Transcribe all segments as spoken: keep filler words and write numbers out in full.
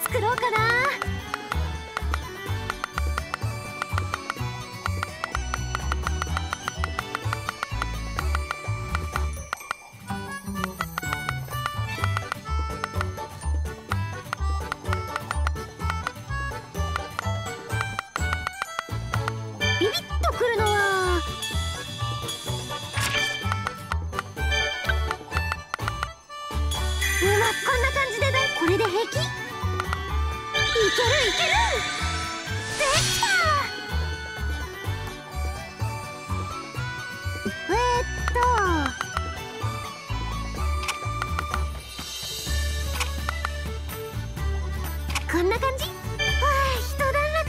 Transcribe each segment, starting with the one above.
作ろうかな。ビビッとくるのはうまっ、こんな感じでね。これで平気？いけるいける。できた。えー、っとこんな感じ。わあ、一段落。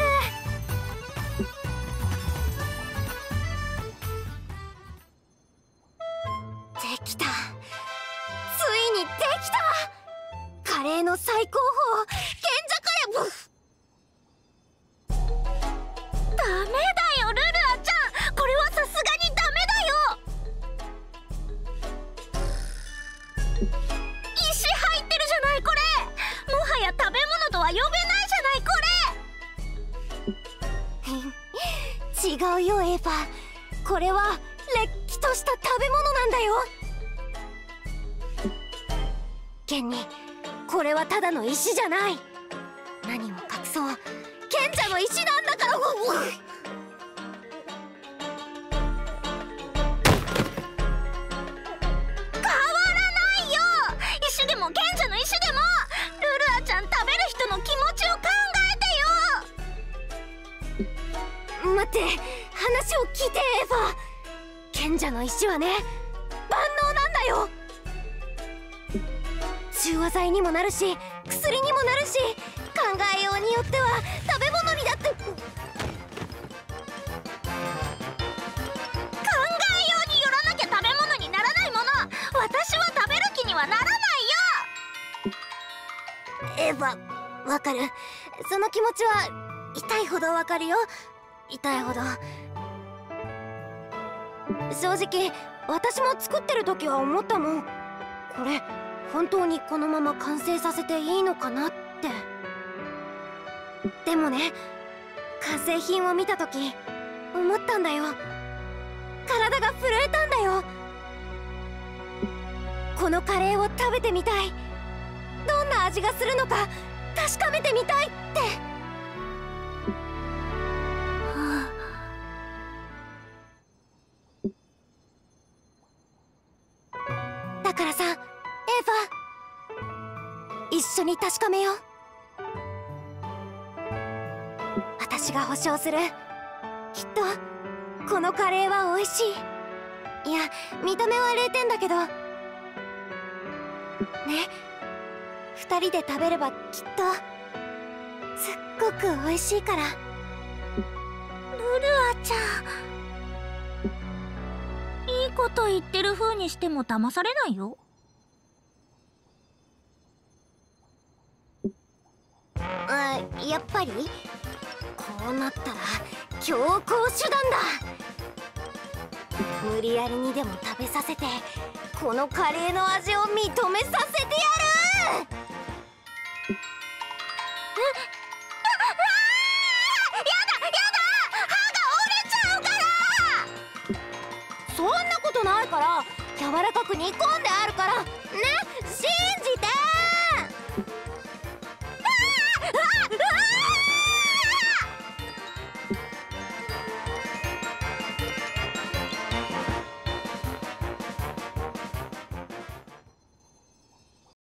できた。ついにできた。カレーの最高峰、賢者カレー。ブフ。ダメだよルルアちゃん、これはさすがにダメだよ。石入ってるじゃないこれ。もはや食べ物とは呼べないじゃないこれ。違うよエヴァ、これはれっきとした食べ物なんだよ。現にこれはただの石じゃない。何を隠そう、賢者の石なんだから。変わらないよ。石でも賢者の石でもルルアちゃん、食べる人の気持ちを考えてよ。待って、話を聞いてエヴァ。賢者の石はね、万能なんだよ。中和剤にもなるし薬にもなるし、考えようによっては食べ物にだって。考えようによらなきゃ食べ物にならないもの、私は食べる気にはならないよ。エヴァ、わかる。その気持ちは痛いほどわかるよ。痛いほど。正直私も作ってる時は思ったもん。これ本当にこのまま完成させていいのかなって。でもね、完成品を見た時思ったんだよ。体が震えたんだよ。このカレーを食べてみたい。どんな味がするのか確かめてみたいって。はあ、だからさエヴァ、一緒に確かめよう。私が保証する。きっとこのカレーは美味しい。いや、見た目はれいてんだけどね。二人で食べればきっとすっごく美味しいから。ルルアちゃん、 いいこと言ってる風にしても騙されないよ。 あ、やっぱりこうなったら強行手段だ。無理やりにでも食べさせてこのカレーの味を認めさせてやる。そんなことないから、柔らかく煮込んであるから。